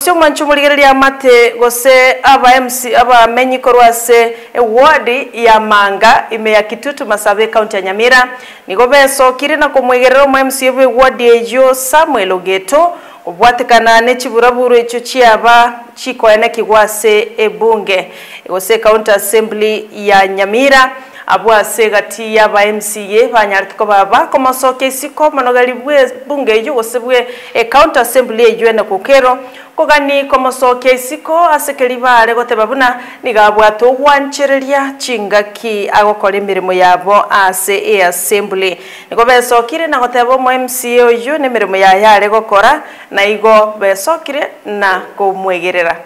Chuma nchumuligereria mate gose aba MC aba menyi korwase ward ya Manga ime ya Kitutu Masabe county ya Nyamira nigo beso kiri na kumwegerero mu MCA we ward ejo Samuel Ogeto obwatekana ne chiburaburu echo chiaba chiko ene kigwase ebunge gose county assembly ya Nyamira abwase gati ya ba MCA banyarituko baba komasoke isiko manogali bwe bunge ejo gose bwe county assembly ejo ene kukero kogani komasoke isiko asekeri bare gote babuna nigabwato gwanchereria chingaki agokora emirimo yabo ase assembly nigo besokire na gotebo mu MCA oyo ne mirimo ya yare gokora na igo besokire na kumwegerera.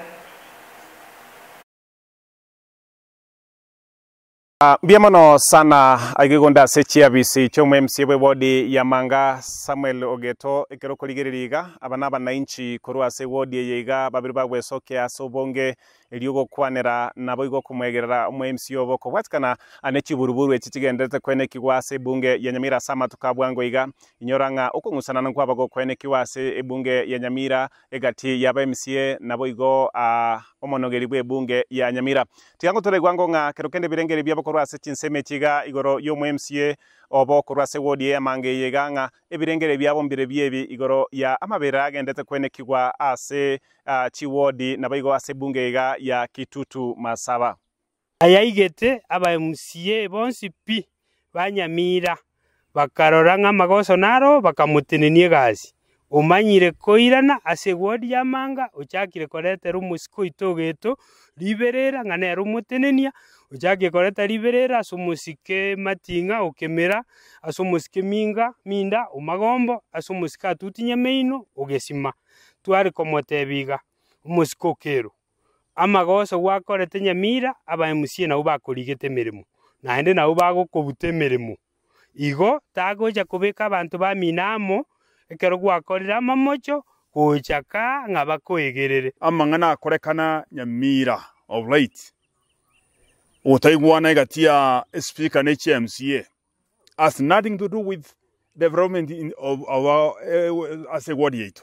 Biamono sana agigonda sechia bisi chomu MCA we wodi ya Manga Samuel Ogeto ekero koligereriga abana bananchi korwa se wodi yeiga babiri bagwe soke asobonge eliugo kwanera nabo igo kumwegerera mu MCA oboko watkana anechi buruburu echigendete kwene kigwase bunge ya Nyamira sama tukabwango iga inyoranga okungusana nkwa bago kwene kiwase ebunge ya Nyamira egati ya MCA nabo igo omonogeri bwe bunge ya Nyamira tiyango tore gwango nga kerokende birengeri byabo korwa se chinseme chiga igoro yo mu MCA obo korwa se wodi ya Manga yega nga ebirengere byabo mbire byebi igoro ya amabera agendete kwene kigwa ase chi wodi nabo igo ase bunge yega ya Kitutu Masaba ayaigete aba MCA bonsi pi banyamira bakarora nga magoso naro bakamutinenie gasi umanyire koirana ase wodi ya Manga uchakire korete rumusiko itogeto liberera nga ne rumutinenia uchakire korete liberera asumusike matinga ukemera asumusike minda umagombo asumusika tutinya meino ugesima twari komotebiga umusiko kero amagoso gwakorete Nyamira aba MCA na ubakorigete mirimo naende na ubagokobute mirimo igo tagoja kubeka abantu baminamo ekero gwakorera mamocho kuchaka ngabakwegerere amangana akorekana Nyamira of late otaigwana igatia speaker ne MCA has nothing to do with development of our as a ward yetu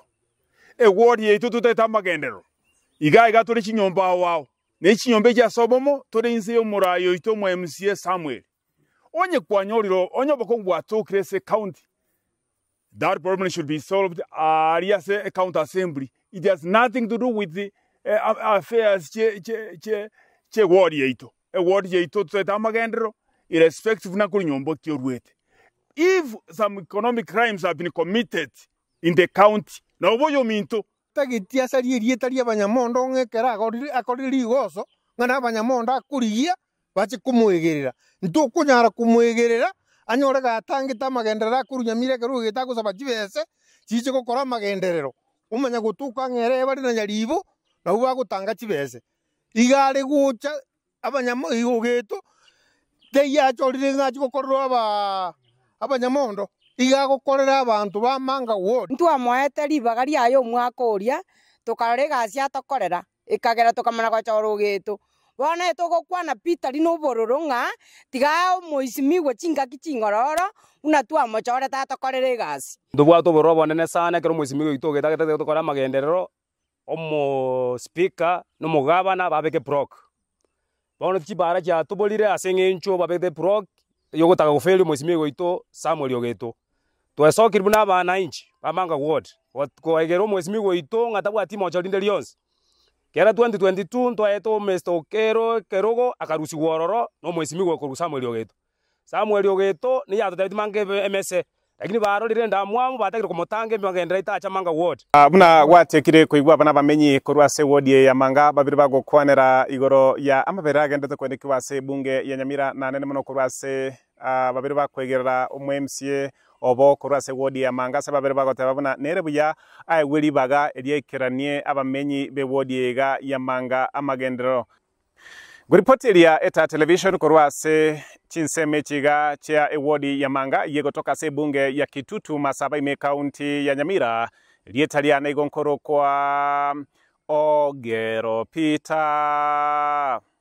tuteta magendero iga tore chinyomba wao ne chinyombe kya sobomo tore inse yo murayo ito mu MCA Samuel onye kwanyoriro onye bokongwa to krese county. That problem should be solved as a county assembly. It has nothing to do with the affairs che ward yetu. A ward yetu tuteta magendero irrespective na kunyombo kyorwete. If some economic crimes have been committed in the county, na oboyo minto tagitia saririe taria banyamondo ngekera akoriri goso ngana banyamondo akurigia bachi kumwegerera ntukunyara kumwegerera anyore gatangita magenderera kuru Nyamira keru gitagusaba jibese chiche gukora magenderero umanya gutuka ngere bari na nyaribo na uba gutanga jibese igare gucha abanyamo igogeto teya chorire ngachi gukorwa abanyamondo igagokorera abantu ba Manga ward ntwamoete libagari ayo mwakoria tukarore gasi atokorera ikagera tukamana kwa chorogeto bona etogokwana Peter lino bororunga tiga moisimigwe chingaki chingororo una twamochore tatokorere gasi ndubwato borobo nene sana kero moisimigwe itogeta tukora magenderero omo speaker no mugabana babeke proc bona chibara cha tubolire asenge ncho babeke proc yogotaka gufeli moisimigwe ito Samuel Ogeto twesokiri buna bana inchi Manga ward kwegero moisimigwe ito ngatabwa timo cholinde lions kera 2022 ntwaeto Mr. Okero kerogo akarusi wororo no moisimigwe ko Samuel Ogeto. Samuel Ogeto ni yato David Mange MCA lakini baro lirenda mwamu batakire komotange magendera itacha Manga ward. Buna watekire kuigwa bana bamenyi korwa se ward ya Manga babiri bago kwanera igoro ya amabera agendete kwende kiwase bunge ya Nyamira na nene mono korwa se babiri bakwegerera umu MCA obo korwa se ward ya Manga se babiri bago tababuna nere buya ai weli baga eliekeranie abamenyi be ward ya Manga amagendero. Guripoti ya eta television korwa se chinseme chiga chia ewodi ya Manga yego toka se bunge ya Kitutu Masaba ime county ya Nyamira lietaliana igonkoro kwa Ogero Peter.